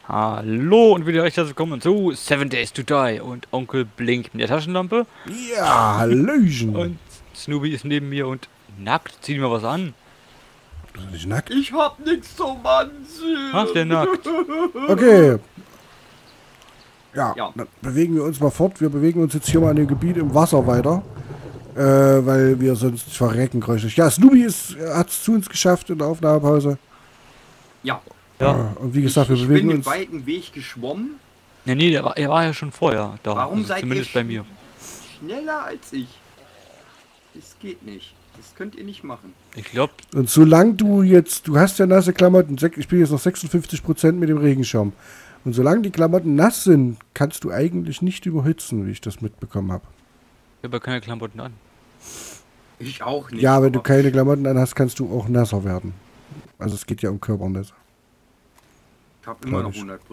Hallo und wieder recht herzlich willkommen zu 7 Days to Die und Onkel blinkt mit der Taschenlampe Ja, Hallöchen. und Snoopy ist neben mir und nackt, zieh mir was an. Bist du nicht nackt? Ich hab nichts zum Anziehen. Ach, der nackt. Okay. Ja, Ja. dann bewegen wir uns mal fort. Wir bewegen uns jetzt hier mal in dem Gebiet im Wasser weiter. Weil wir sonst verrecken gräuchlich. Ja, Snoopy hat es zu uns geschafft in der Aufnahmepause. Ja. Ja. Und wie gesagt, wir Ich bewegen bin den uns. weiten Weg geschwommen. Nee, er war ja schon vorher da. Warum also seid zumindest ihr bei mir. schneller als ich? Das geht nicht. Das könnt ihr nicht machen. Ich glaube, Und solange du hast ja nasse Klamotten, ich bin jetzt noch 56% mit dem Regenschirm. Und solange die Klamotten nass sind, kannst du eigentlich nicht überhitzen, wie ich das mitbekommen habe. ich habe ja keine Klamotten an. Ich auch nicht. Ja, wenn du aber keine Klamotten an hast, kannst du auch nasser werden. Also es geht ja um Körpernässe. Ich hab immer noch Glaub 100%.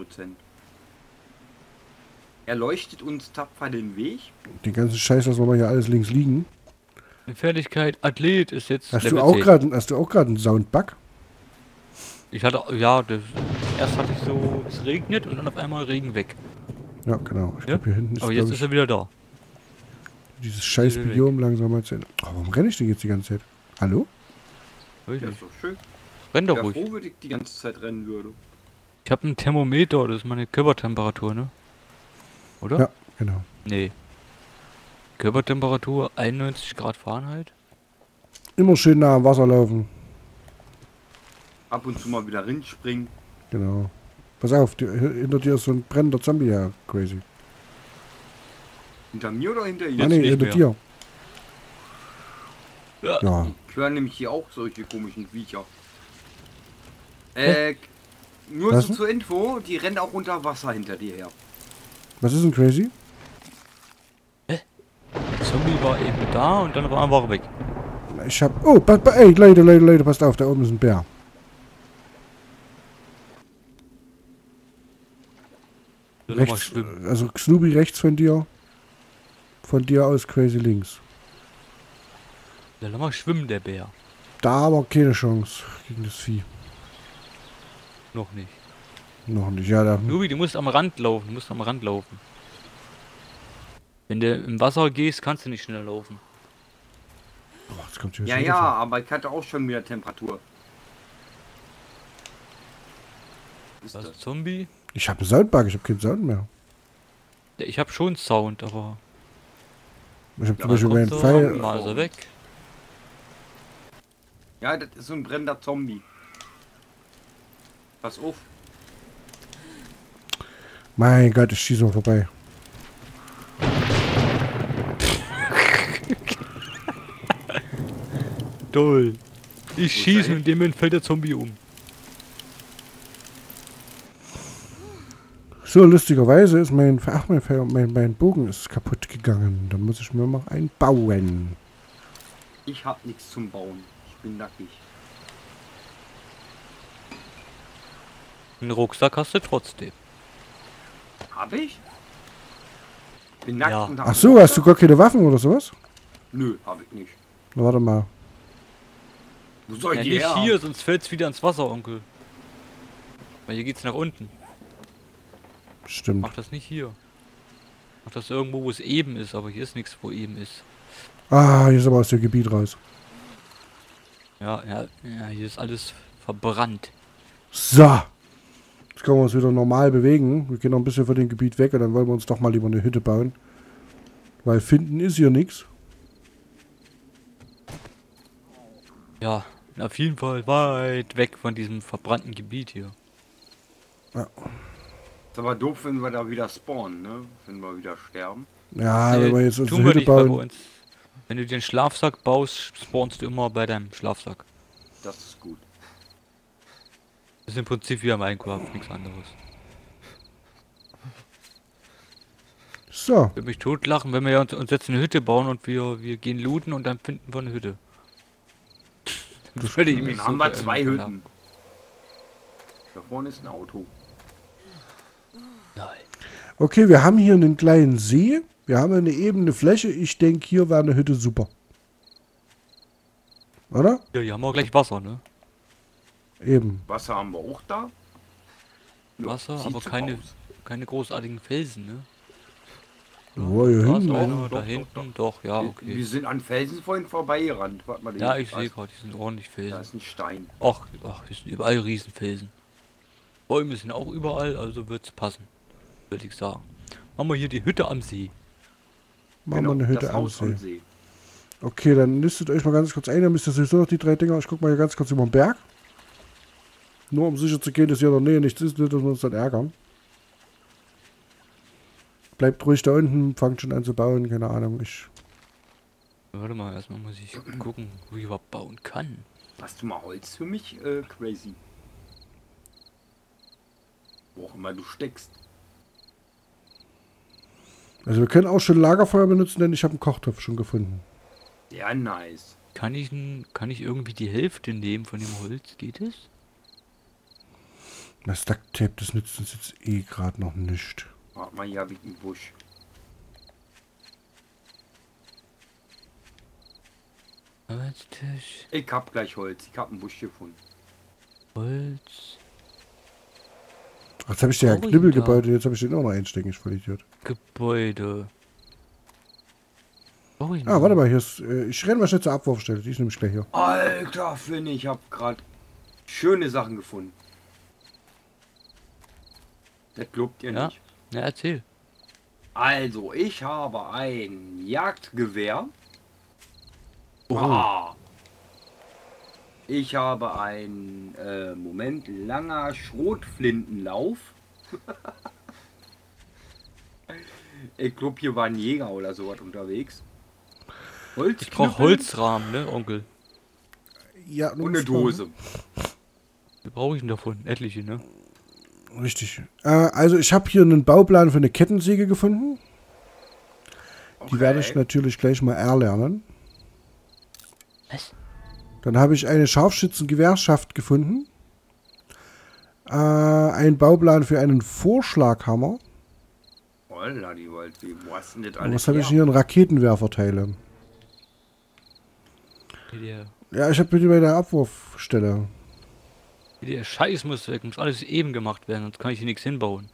Er leuchtet uns tapfer den Weg. Den ganzen Scheiß lassen wir mal hier alles links liegen. Die Fertigkeit Athlet ist jetzt Hast Level du auch 10. gerade einen Soundbug? Ich hatte, ja, erst hatte ich so, es regnet und dann auf einmal Regen weg. Ja, genau. Ich Ja? glaube, hier hinten ist, Aber jetzt glaub ist ich, er wieder da. dieses scheiß wieder weg. Biom langsam mal zu Ende. Oh, warum renne ich denn jetzt die ganze Zeit? Hallo? Weiß Ja, nicht. ist doch schön. Renn Ich doch wäre ruhig. froh, wenn ich die ganze Zeit rennen würde. Ich habe ein Thermometer, das ist meine Körpertemperatur, ne? Oder? Ja, genau. Nee. Körpertemperatur 91 Grad Fahrenheit. Immer schön nah am Wasser laufen. Ab und zu mal wieder rinspringen. Genau. Pass auf, hinter dir ist so ein brennender Zombie, ja, crazy. Hinter mir oder hinter Ah, ihr? Jetzt nee, nicht hinter mehr. dir. Ja. Ja. Ich höre nämlich hier auch solche komischen Viecher. Nur Was so denn? zur Info, die rennen auch unter Wasser hinter dir her. Was ist denn crazy? Der Zombie war eben da und dann war er einfach weg. Ich hab. Oh, ey, Leute, passt auf, da oben ist ein Bär. Soll er mal Rechts, schwimmen. also Snoopy rechts von dir. Von dir aus crazy links. Soll er mal schwimmen, der Bär. Da aber keine Chance gegen das Vieh. Noch nicht. Noch nicht, ja, da. Nubi, du musst am Rand laufen, du musst am Rand laufen. Wenn du im Wasser gehst, kannst du nicht schnell laufen. Oh, jetzt kommt hier Ja, schon ja, wieder aber ich hatte auch schon wieder Temperatur. Ist Was, das? Zombie? Ich habe einen Soundbug, ich habe keinen Sound mehr. Ja, ich habe schon Sound, aber Ich habe Ja, zum Beispiel kommt meinen so, Pfeil. mal ist er weg. Ja, das ist so ein brennender Zombie. Pass auf. Mein Gott, ich schieße mal vorbei. Toll. Ich ist schieße er und in dem Moment fällt der Zombie um. So, lustigerweise ist mein Bogen ist kaputt gegangen. Da muss ich mir noch einen bauen. Ich hab nichts zum Bauen. Ich bin nackig. Einen Rucksack hast du trotzdem. Hab ich? Bin nackt Ja. und hab Ach so, hast du gar keine Waffen oder sowas? Nö, hab ich nicht. Na, warte mal. Wo soll Ja, ich nicht her? hier, sonst fällt's wieder ins Wasser, Onkel. Weil hier geht's nach unten. Stimmt. Mach das nicht hier. Mach das irgendwo, wo es eben ist, aber hier ist nichts, wo eben ist. Ah, hier ist aber aus dem Gebiet raus. Ja, hier ist alles verbrannt. So. Jetzt können wir uns wieder normal bewegen. Wir gehen noch ein bisschen von dem Gebiet weg und dann wollen wir uns doch mal lieber eine Hütte bauen. Weil finden ist hier nichts. Ja, auf jeden Fall weit weg von diesem verbrannten Gebiet hier. Ja, Ist aber doof, wenn wir da wieder spawnen, ne? Wenn wir wieder sterben. ja wenn wir jetzt uns tun eine wir Hütte nicht, weil wir bauen. uns, wenn du den Schlafsack baust, spawnst du immer bei deinem Schlafsack. Das ist gut. Das ist im Prinzip wie Minecraft, nichts anderes. So. Ich würde mich totlachen, wenn wir uns jetzt eine Hütte bauen und wir gehen looten und dann finden wir eine Hütte. Das würde ich mich Dann haben wir so zwei verärgern. Hütten. Da vorne ist ein Auto. Nein. Okay, wir haben hier einen kleinen See. Wir haben eine ebene Fläche. Ich denke, hier wäre eine Hütte super. Oder? Ja, hier haben wir auch gleich Wasser, ne? Eben. Wasser haben wir auch da. Wasser, sieht aber so keine, aus. keine großartigen Felsen, ne? Oh, hier Da ist hinten einer, einer. da Doch, hinten, doch, ja, Wir okay. sind an Felsen vorhin vorbeigerannt. Warte mal, Ja, hier, ich da sehe ist- gerade, die sind ordentlich Da Felsen. ist ein Stein. Ach, hier sind überall Riesenfelsen. Bäume sind auch überall, also wird's passen, würde ich sagen. Machen wir hier die Hütte am See. Machen wir eine Hütte das am Haus am See. See. Okay, dann listet euch mal ganz kurz ein. Dann müsst ihr sowieso noch die 3 Dinger. Ich guck mal hier ganz kurz über den Berg. Nur um sicher zu gehen, dass hier in der Nähe nichts ist, nicht, dass wir uns dann ärgern. Bleibt ruhig da unten, fangt schon an zu bauen, keine Ahnung. Warte mal, erstmal muss ich gucken, wo ich überhaupt bauen kann. Hast du mal Holz für mich, Crazy? Wo auch immer du steckst. Also wir können auch schon Lagerfeuer benutzen, denn ich habe einen Kochtopf schon gefunden. Ja, nice. Kann ich irgendwie die Hälfte nehmen von dem Holz? Geht es? Das Ducktape, das nützt uns jetzt eh gerade noch nicht. Warte mal, hier hab ich einen Busch. Holztisch, Ich hab gleich Holz. Ich hab einen Busch gefunden. Holz, Jetzt habe ich dir ja Brauch ich Knüppel denn da? gebaut und jetzt habe ich den auch noch einstecken, ich voll Idiot. Gebäude. Brauch ich Ah, noch? warte mal, hier ist. Ich renne mal schnell zur Abwurfstelle, die ist nämlich gleich hier. Alter, Finn, ich hab gerade schöne Sachen gefunden. Das glaubt ihr Ja? nicht. Ja, erzähl. Also, ich habe ein Jagdgewehr. Oh. Ah. Ich habe ein, Moment, langer Schrotflintenlauf. Ich glaube, hier war ein Jäger oder sowas unterwegs. Ich brauche Holzrahmen, ne, Onkel? Ja, Und eine Dose. Wie brauche ich denn davon? Etliche, ne? Richtig. Also ich habe hier einen Bauplan für eine Kettensäge gefunden. Die werde ich natürlich gleich mal erlernen. Was? Dann habe ich eine Scharfschützengewehrschaft gefunden. Einen Bauplan für einen Vorschlaghammer. Holla, die Waldweh. Wo hast denn das Und alles was habe ich her? hier? Einen Raketenwerferteile. Der, Ja, ich habe hier bei der Abwurfstelle. der Scheiß muss weg, muss alles eben gemacht werden, sonst kann ich hier nichts hinbauen.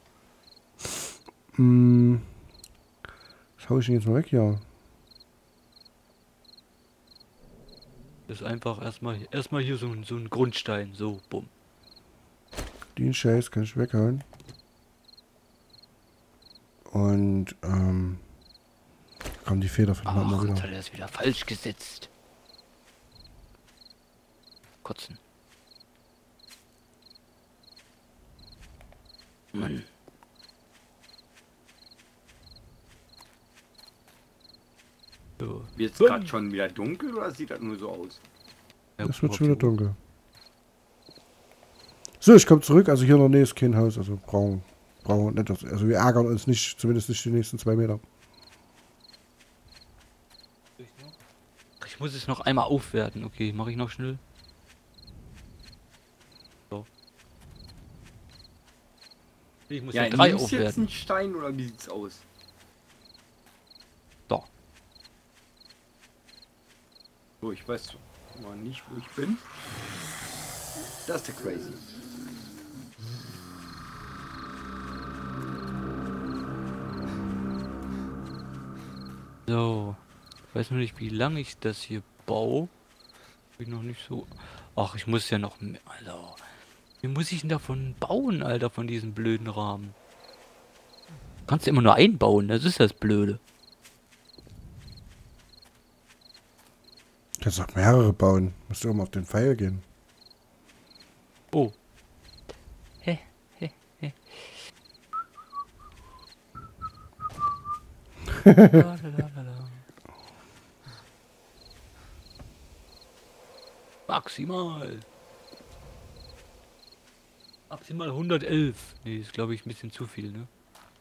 Hm. Was hau ich denn jetzt mal weg hier? Das ist einfach erstmal hier so ein Grundstein, so, bumm. Den Scheiß kann ich weghauen. Und, kommen die Feder von Ach, mal jetzt wieder. hat er es wieder falsch gesetzt. Kotzen. Mann. So. Wird es gerade schon wieder dunkel oder sieht das nur so aus? Ja, Es wird guck schon wieder mal, dunkel. So, ich komme zurück. Also hier in der Nähe ist kein Haus. Also brauchen wir nicht. Also wir ärgern uns nicht. Zumindest nicht die nächsten 2 Meter. Ich muss es noch einmal aufwerten. Okay, mache ich noch schnell. So. Ich muss ja 3 nimmst du jetzt aufwerten. einen Stein oder wie sieht's aus? So. So, ich weiß mal nicht, wo ich bin. Das ist der Crazy. So. Ich weiß noch nicht, wie lange ich das hier baue. Bin noch nicht so. Ach, ich muss ja noch mehr. Alter. Wie muss ich denn davon bauen, Alter, von diesen blöden Rahmen? Kannst du immer nur einbauen, das ist das Blöde. Du kannst auch mehrere bauen. Musst du immer auf den Pfeil gehen. Oh. Maximal. Maximal 111. Nee, ist glaube ich ein bisschen zu viel, ne?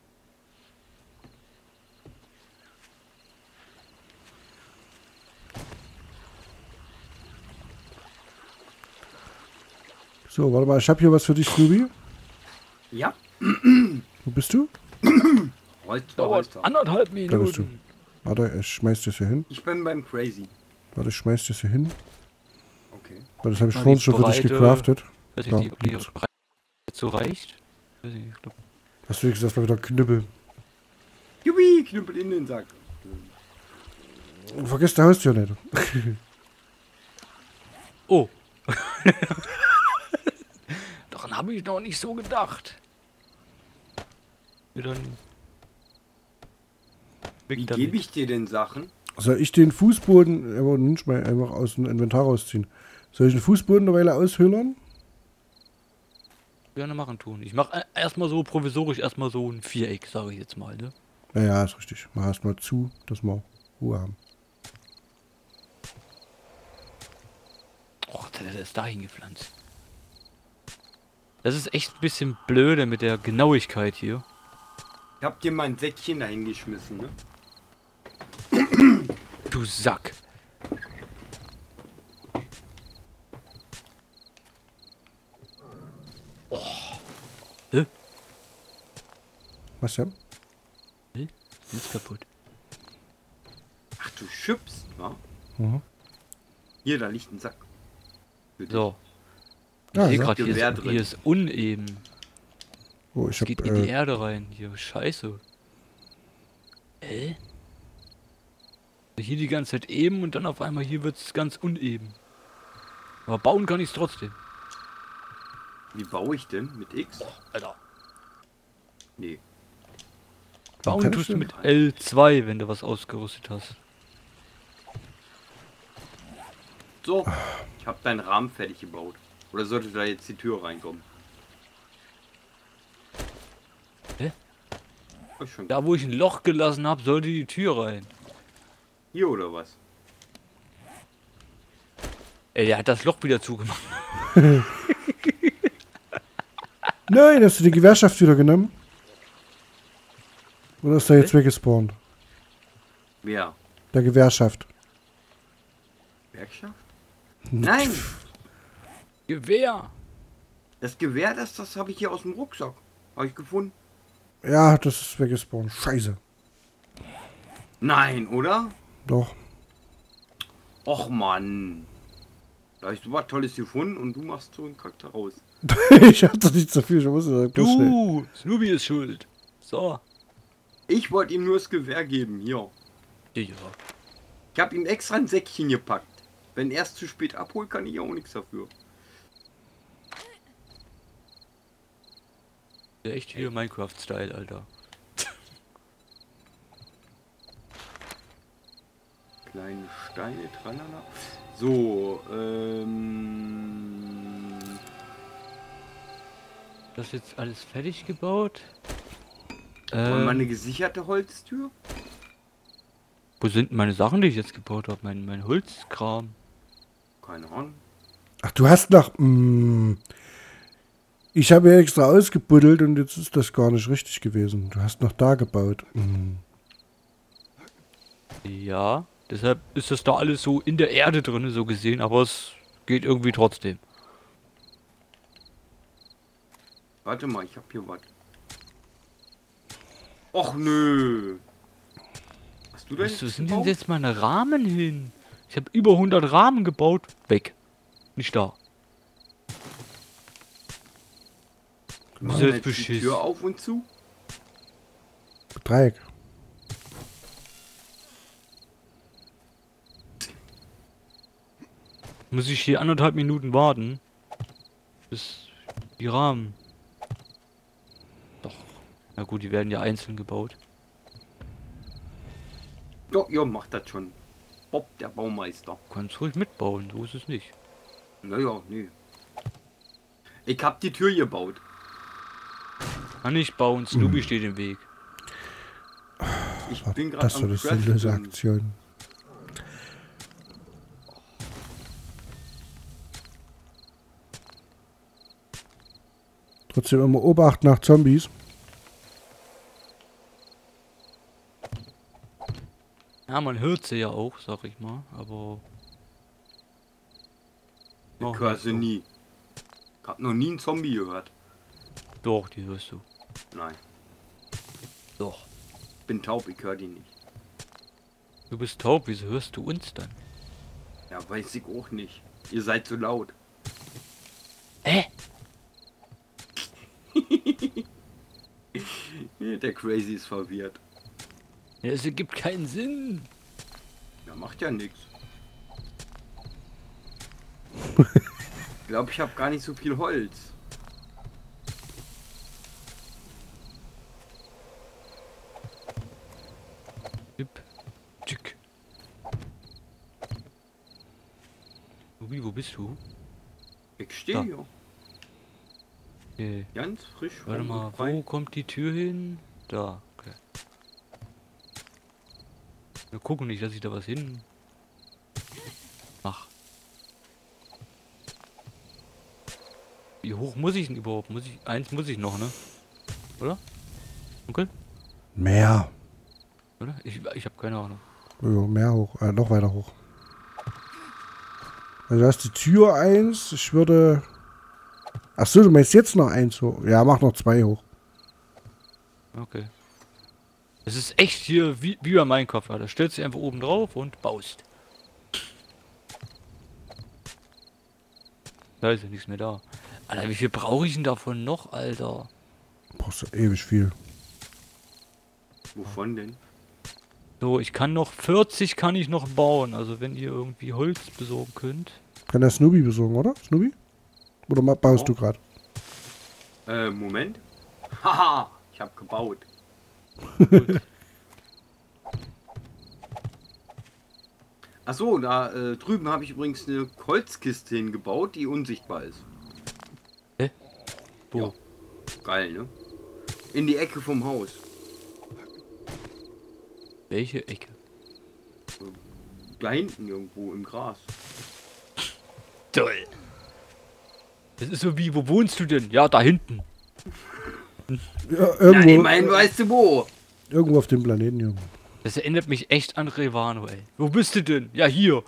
So, warte mal. Ich habe hier was für dich, Snoopy. Ja, Wo bist du? heute. 1,5 Da bist du. Minuten. Warte, ich schmeiß das hier hin. Ich bin beim Crazy. Warte, ich schmeiß das hier hin. Okay. Weil das habe ich Mal vorhin die schon für dich Breite- gecraftet. Weiß ich Ja, nicht, ob die gut. Breite so reicht. Weiß ich nicht, ich glaub, Hast du gesagt, mal wieder Knüppel. Jubi, Knüppel in den Sack. Und vergiss die Haustür nicht. oh. Daran habe ich noch nicht so gedacht. Wir dann. Wie gebe ich dir denn Sachen? Soll ich den Fußboden, aber nicht mal einfach aus dem Inventar rausziehen? Soll ich den Fußboden eine Weile aushöhlern? Gerne machen tun. Ich mache erstmal so provisorisch erstmal so ein Viereck, sage ich jetzt mal, ne? Ja, ist richtig. Mach erst mal zu, dass wir Ruhe haben. Och, der ist dahin gepflanzt. Das ist echt ein bisschen blöde mit der Genauigkeit hier. Ich hab dir mein Säckchen dahin geschmissen, ne? Du Sack. Oh. Was denn? Ist kaputt. Ach, du schüppst, wa? Mhm. Hier, da liegt ein Sack. Für dich. So. Ich Ja, sehe ja. gerade, Gewehr hier drin. ist uneben. Oh, ich Es geht hab, in die Erde rein. Hier, scheiße. Hier die ganze Zeit eben und dann auf einmal hier wird es ganz uneben. Aber bauen kann ich es trotzdem. Wie baue ich denn? Mit X? Alter. Nee. Bauen kann tust ich du denn? mit L2, wenn du was ausgerüstet hast. So, ich habe deinen Rahmen fertig gebaut. Oder sollte da jetzt die Tür reinkommen? Hä? Oh, schon. Da wo ich ein Loch gelassen habe, sollte die Tür rein. Hier oder was? Ey, der hat das Loch wieder zugemacht. Nein, hast du die Gewerkschaft wieder genommen? Oder ist der jetzt weggespawnt? Wer? Der Gewerkschaft. Werkschaft? Nein! Gewehr! Das Gewehr, das habe ich hier aus dem Rucksack. Habe ich gefunden. Ja, das ist weggespawnt. Scheiße. Nein, oder? Doch. Och Mann. Da habe ich so was Tolles gefunden und du machst so einen Charakter raus. Ich hab doch nicht so viel. Ich muss das bloß schnell. Du! Snoopy ist schuld. So. Ich wollte ihm nur das Gewehr geben, hier. Ja. Ich habe ihm extra ein Säckchen gepackt. Wenn er es zu spät abholt, kann ich auch nichts dafür. Der echt hier Minecraft-Style, Alter. Kleine Steine, tralala. So, Das ist jetzt alles fertig gebaut. wollen wir eine gesicherte Holztür? Wo sind denn meine Sachen, die ich jetzt gebaut habe? Mein Holzkram. Keine Ahnung. Ach, du hast noch... Ich habe ja extra ausgebuddelt und jetzt ist das gar nicht richtig gewesen. Du hast noch da gebaut. Ja, deshalb ist das da alles so in der Erde drin, so gesehen, aber es geht irgendwie trotzdem. Warte mal, ich habe hier was. Och nö. Hast du da Wo jetzt sind denn gebaut? jetzt meine Rahmen hin? Ich habe über 100 Rahmen gebaut. Weg. Nicht da. Mach Ist mal jetzt jetzt die beschiss. Tür auf und zu. Dreieck. Muss ich hier 1,5 Minuten warten, bis die Rahmen... Doch. Na gut, die werden ja einzeln gebaut. Ja, ihr macht das schon. Bob, der Baumeister. Du kannst ruhig mitbauen, so ist es nicht. Naja, nee. Ich hab die Tür gebaut. Kann nicht bauen, Snoopy steht im Weg. Ich bin gerade Das ist so eine sinnlose Aktion. Trotzdem immer Obacht nach Zombies. Ja, man hört sie ja auch, sag ich mal, aber... Ich höre sie nie. Ich hab noch nie einen Zombie gehört. Doch, die hörst du. Nein, Doch. bin taub, ich höre die nicht. Du bist taub, wieso hörst du uns dann? Ja, weiß ich auch nicht. Ihr seid so laut. Hä? Der Crazy ist verwirrt. Ja, es ergibt keinen Sinn. Ja, macht ja nichts. Ich glaube, ich habe gar nicht so viel Holz. Tipp. Tschick. Ruby, wo bist du? Ich stehe Da. hier. Ganz frisch. Warte mal, frei. wo kommt die Tür hin? Da, okay. Wir gucken nicht, dass ich da was hin. Ach. Wie hoch muss ich denn überhaupt? Eins muss ich noch, ne? Oder? Onkel? Mehr. Oder? Ich habe keine Ahnung. Jo, mehr hoch. Noch weiter hoch. Also da ist die Tür 1. Ich würde... Achso, du meinst jetzt noch 1 hoch. Ja, mach noch 2 hoch. Okay. Es ist echt hier wie bei Minecraft, Alter. Stellst dich einfach oben drauf und baust. Da ist ja nichts mehr da. Alter, wie viel brauche ich denn davon noch, Alter? Brauchst du ewig viel. Wovon denn? So, ich kann noch 40 kann ich noch bauen. Also wenn ihr irgendwie Holz besorgen könnt. Kann der Snoopy besorgen, oder? Snoopy? Oder baust Oh. du gerade? Moment. Haha, ich habe gebaut. Achso, da drüben habe ich übrigens eine Holzkiste hingebaut, die unsichtbar ist. Hä? Wo? Ja. Geil, ne? In die Ecke vom Haus. Welche Ecke? Da hinten irgendwo im Gras. Toll. Das ist so wie, wo wohnst du denn? Ja, da hinten. Ja, Ja, irgendwo, immerhin weißt du wo. irgendwo auf dem Planeten, Junge. Das erinnert mich echt an Revano, ey. Wo bist du denn? Ja, hier.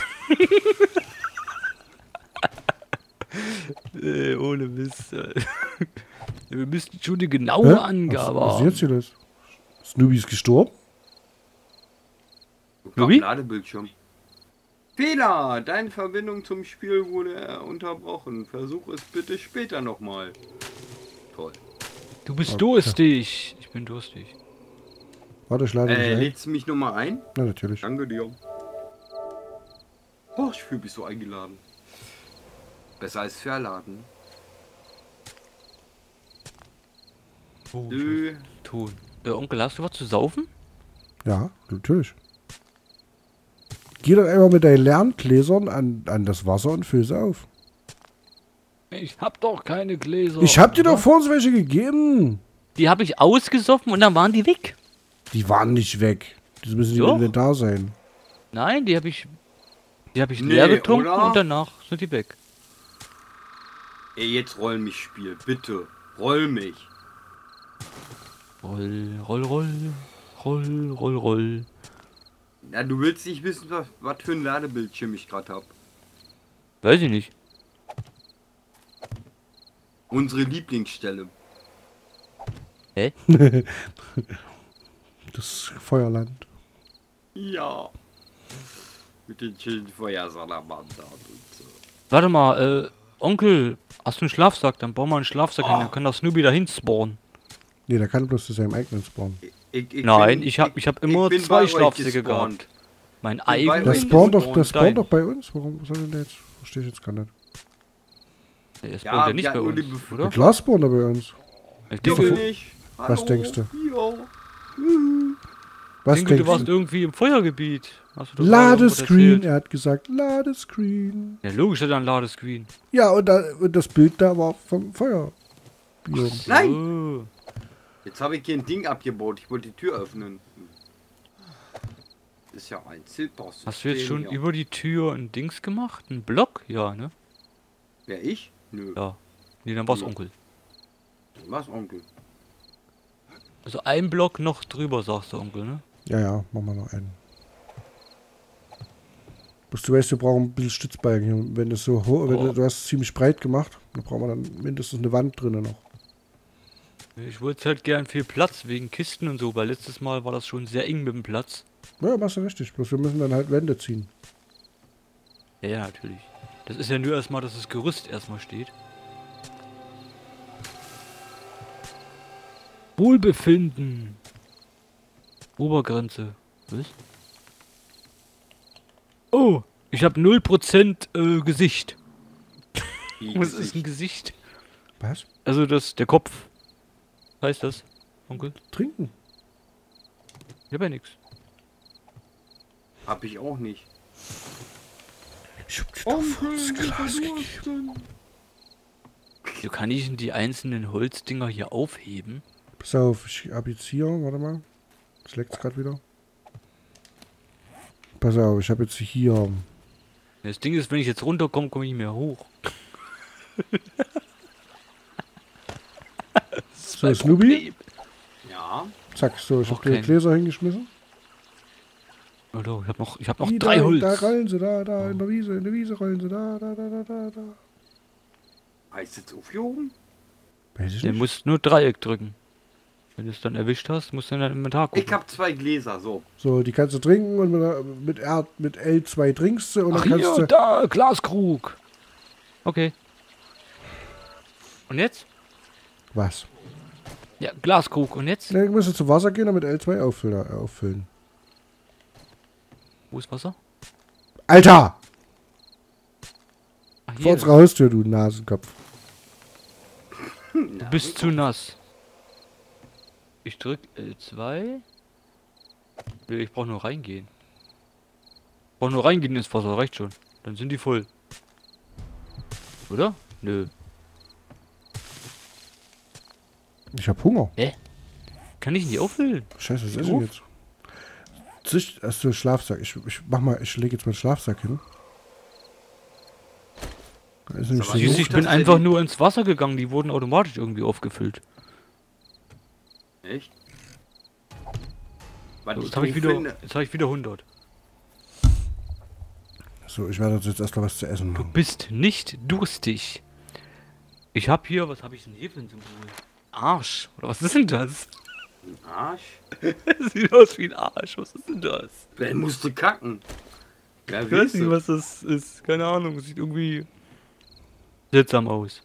Ohne Mist. Wir müssten schon eine genaue Angabe Was ist haben. jetzt hier los? Snoopy ist gestorben? Snoopy? Ladebildschirm. Fehler! Deine Verbindung zum Spiel wurde unterbrochen. Versuch es bitte später nochmal. Toll. Du bist Okay. durstig. Ich bin durstig. Warte, ich lade dich ein. Lädst du mich nochmal ein? Ja, natürlich. Danke dir. Oh, ich fühle mich so eingeladen. Besser als verladen. Oh, Nö. Ton. Onkel, hast du was zu saufen? Ja, natürlich. Geh doch einfach mit deinen Lerngläsern an das Wasser und füll sie auf. Ich hab doch keine Gläser. Ich hab dir doch vorhin welche gegeben. Die habe ich ausgesoffen und dann waren die weg. Die waren nicht weg. Die müssen im Doch. Inventar sein. Nein, die habe ich Nee, leer getrunken oder? und danach sind die weg. Ey, jetzt roll mich, Spiel. Bitte. Roll mich. Roll, roll, roll. Roll, roll, roll. Ja, du willst nicht wissen, was für ein Ladebildschirm ich gerade habe. Weiß ich nicht. Unsere Lieblingsstelle. Hä? Das Feuerland. Ja. Mit den schönen Feuersalamander und so. Warte mal, Onkel, hast du einen Schlafsack? Dann bau mal einen Schlafsack hin, dann kann das Snoopy dahin spawnen. Nee, der kann bloß zu seinem eigenen spawnen. Nein, ich hab immer bin bei zwei euch Schlafsäcke gespawnt. gehabt. Mein bei eigenes. Das euch spawnt doch, und das spawnt dein. doch bei uns. Warum soll denn der jetzt? Verstehe ich jetzt gar nicht. Der spawnt Ja, ja nicht wir bei hatten nur uns, die oder? Klar spawnt er bei uns. Ich Du denke, nicht. Was denkst du? Ja. Was du denkst warst du? irgendwie im Feuergebiet. Hast du das gerade irgendwo Ladescreen. erzählt? Er hat gesagt, Ladescreen. Ja, logisch, hat er ein Ladescreen. Ja, und das Bild da war vom Feuer. Nein! Oh. Jetzt habe ich hier ein Ding abgebaut. Ich wollte die Tür öffnen. Ist ja ein Ziltboss. Hast du jetzt schon über die Tür ein Dings gemacht? Ein Block? Ja, ne? Wer, ich? Nö. Ja. Nee, dann war's Nee. Onkel. Was, Onkel? Also ein Block noch drüber, sagst du, Onkel, ne? Ja, ja, machen wir noch einen. Bloß du weißt, wir brauchen ein bisschen Stützbalken hier. Wenn es so hoch, Oh. du hast es ziemlich breit gemacht, dann brauchen wir dann mindestens eine Wand drinnen noch. Ich wollte halt gern viel Platz wegen Kisten und so, weil letztes Mal war das schon sehr eng mit dem Platz. Ja, machst du richtig. Bloß wir müssen dann halt Wände ziehen. Ja, ja, natürlich. Das ist ja nur erstmal, dass das Gerüst erstmal steht. Wohlbefinden. Obergrenze. Was? Oh, ich habe 0% Gesicht. Wie Was ist ein Gesicht. Gesicht? Was? Also der Kopf. Was heißt das, Onkel? Trinken. Ich hab ja nix. Hab ich auch nicht. Ich hab dir doch voll das Glas gegeben. So kann ich die einzelnen Holzdinger hier aufheben. Pass auf, ich hab jetzt hier, warte mal. Das leckt's gerade wieder. Pass auf, ich habe jetzt hier. Das Ding ist, wenn ich jetzt runterkomme, komme ich nicht mehr hoch. So, Snoopy. Ja. Zack, so, ich hab Okay. die Gläser hingeschmissen. Oder ich hab noch Die 3 da, Holz. Da rollen sie, da, in der Wiese rollen sie, da. Heißt jetzt aufgehoben? Weiß ich Der nicht. muss nur Dreieck drücken. Wenn du es dann erwischt hast, musst du in dein Inventar gucken. Ich hab 2 Gläser, so. So, die kannst du trinken und mit L2 trinkst du und Ach dann kannst hier, du. da, Glaskrug. Okay. Und jetzt? Was? Ja, Glaskrug. Und jetzt? Dann musst du zu Wasser gehen und mit L2 auffüllen. Wo ist Wasser? Alter! Ach, Vor hier. unserer Haustür, du Nasenkopf. Du bist zu nass. Ich drück L2. Nee, ich brauch nur reingehen. Ich brauch nur reingehen ins Wasser, reicht schon. Dann sind die voll. Oder? Nö. Ich hab Hunger. Kann ich nicht auffüllen? Scheiße, was Wie esse ich doof. jetzt? Zicht, hast du Schlafsack? Ich lege jetzt mal den Schlafsack hin. Da ist nämlich aber so Siehst, so- ich bin das einfach denn? nur ins Wasser gegangen, die wurden automatisch irgendwie aufgefüllt. Echt? Was So, ich jetzt habe ich, doof wieder- finde, jetzt hab ich wieder 100. So, ich werde jetzt erstmal was zu essen Du machen. bist nicht durstig. Ich hab hier, was habe ich denn hier für ein Symbol? Arsch. Oder was ist denn das? ein Arsch. Das sieht aus wie ein Arsch. Was ist denn das? Wer musste kacken? Ja, Ich weiß nicht, was das ist. Keine Ahnung. Sieht irgendwie seltsam aus.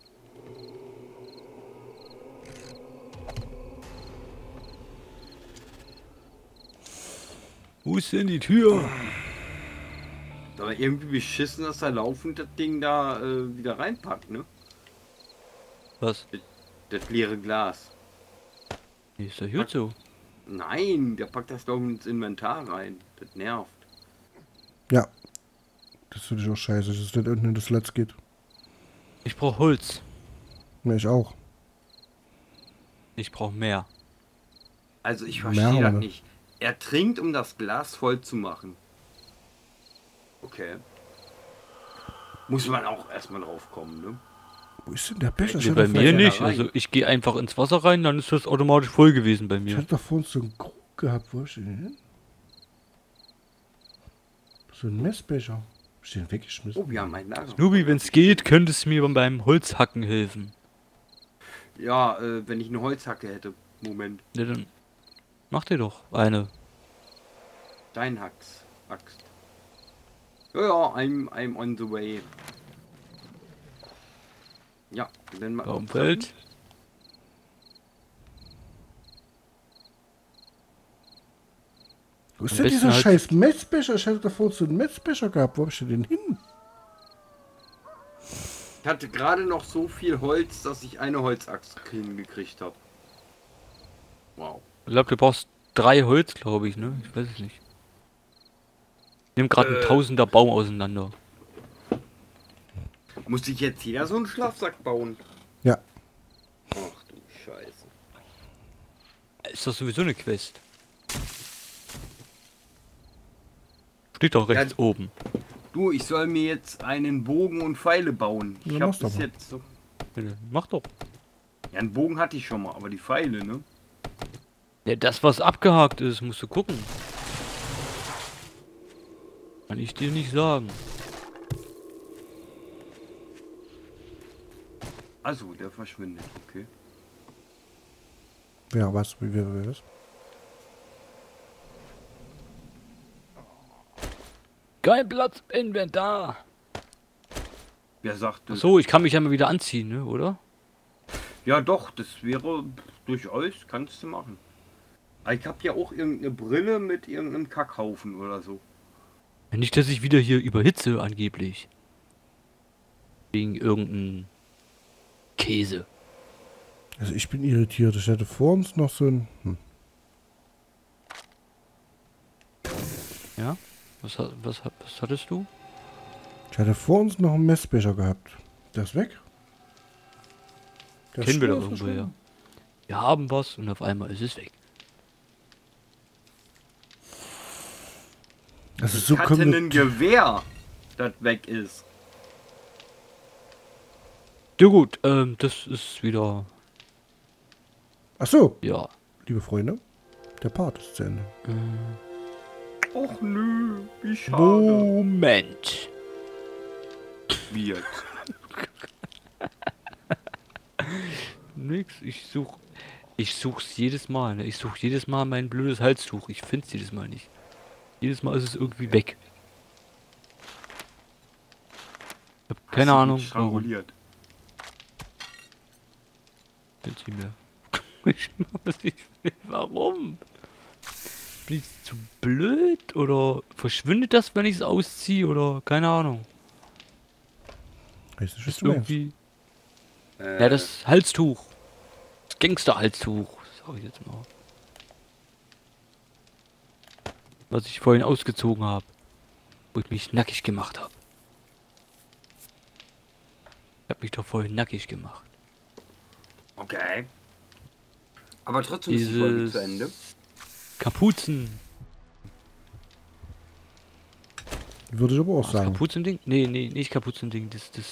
Wo ist denn die Tür? Aber irgendwie beschissen, dass er laufend das Ding da wieder reinpackt, ne? Was? Das leere Glas. Nee, ist doch gut so. Nein, der packt das doch ins Inventar rein. Das nervt. Ja. Das finde ich auch scheiße, dass es nicht unten in das Letz geht. Ich brauche Holz. Ja, ich auch. Ich brauche mehr. Also ich Mehr verstehe haben das wir. nicht. Er trinkt, um das Glas voll zu machen. Okay. Muss man auch erstmal drauf kommen, ne? Wo ist denn der Becher? Nee, bei mir da nicht. rein. Also ich gehe einfach ins Wasser rein, dann ist das automatisch voll gewesen bei Ich mir. hatte doch vorhin so einen Krug gehabt. Wo ist der denn hin? So ein Messbecher. Hab ich den weggeschmissen? Oh, wir haben ein Lager. Snoopy, wenn es geht, könntest du mir beim Holzhacken helfen. Ja, wenn ich eine Holzhacke hätte. Moment. Ja, dann mach dir doch eine. Dein Axt. Ja, I'm on the way. Ja, dann mal. Baumfeld. Wo ist Am denn besten dieser halt- scheiß Messbecher? Ich hatte davor so einen Messbecher gehabt. Wo hab ich denn hin? Ich hatte gerade noch so viel Holz, dass ich eine Holzaxt hingekriegt habe. Wow. Ich glaube, du brauchst 3 Holz, glaube ich, ne? Ich weiß es nicht. Nimm gerade einen Tausender Baum auseinander. Muss ich jetzt hier so einen Schlafsack bauen? Ja. Ach du Scheiße. Ist das sowieso eine Quest? Steht doch rechts Ja. oben. Du, ich soll mir jetzt einen Bogen und Pfeile bauen. Ich Ja, habe mach's doch bis mal. jetzt so. Bitte, mach doch. Ja, einen Bogen hatte ich schon mal, aber die Pfeile, ne? Ja, das, was abgehakt ist, musst du gucken. Kann ich dir nicht sagen. Also, der verschwindet, okay. Ja, was? Wie was? Kein Platz im Inventar. Wer sagt das? So, ich kann mich ja mal wieder anziehen, ne, oder? Ja doch, das wäre durchaus, kannst du machen. Aber ich habe ja auch irgendeine Brille mit irgendeinem Kackhaufen oder so. Ja, nicht, dass ich wieder hier überhitze, angeblich. Wegen irgendeinem Käse. Also ich bin irritiert. Ich hatte vor uns noch so ein... Ja? Was hattest du? Ich hatte vor uns noch einen Messbecher gehabt. Der ist weg. Der Kennen wir Schuh doch ist irgendwo, ja. verschwunden. Wir haben was und auf einmal ist es weg. Also so Ich hatte kommen ein Gewehr, das weg ist. Ja gut, das ist wieder... Ach so, Ja. liebe Freunde. Der Part ist zu Ende. Och nö, wie schade. Moment. Wie jetzt? Nix, ich such's jedes Mal, ne? Ich suche jedes Mal mein blödes Halstuch. Ich find's jedes Mal nicht. Jedes Mal ist es irgendwie weg. Ich hab keine Hast du ihn Ahnung, warum. stranguliert? Erzähl mir. Ich weiß nicht, warum? Bin ich zu blöd oder verschwindet das, wenn ich es ausziehe oder keine Ahnung. Weißt du, was Ist du meinst? irgendwie. Ja, das Halstuch. Das Gangster-Halstuch, sag ich jetzt mal. Was ich vorhin ausgezogen habe. Wo ich mich nackig gemacht habe. Ich habe mich doch vorhin nackig gemacht. Okay. Aber trotzdem ist die Folge zu Ende. Kapuzen. Würde ich aber auch Das sagen. Kapuzending? Nee, nicht Kapuzending.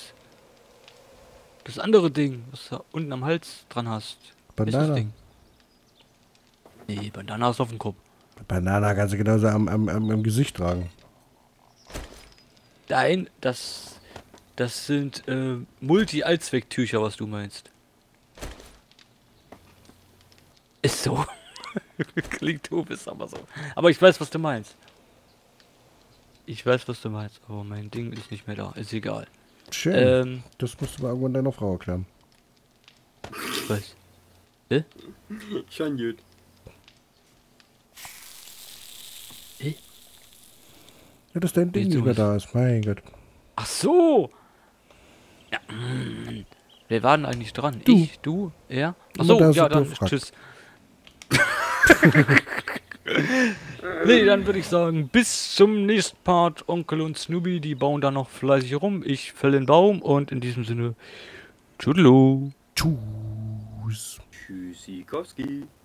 Das andere Ding, was du unten am Hals dran hast. Wie ist das Bandana. Ding? Nee, Bandana ist auf dem Kopf. Banana kannst du genauso am Gesicht tragen. Nein, das sind Multi-Allzwecktücher, was du meinst. Ist so. Klingt doof, ist aber so. Aber ich weiß, was du meinst. Ich weiß, was du meinst, aber mein Ding ist nicht mehr da. Ist egal. Schön. Das musst du mal irgendwann deiner Frau erklären. Was? Schon gut. Ja, dass dein Ding Wieso nicht mehr ist- da ist. Mein Gott. Ach so! Ja, wer war denn eigentlich dran? Du. Ich? Du? Er? Ach Immer so, da ja, so dann doof fragt. tschüss. Nee, dann würde ich sagen, bis zum nächsten Part. Onkel und Snoopy, die bauen da noch fleißig rum. Ich fälle den Baum und in diesem Sinne, tschüdello. Tschüss. Tschüssikowski.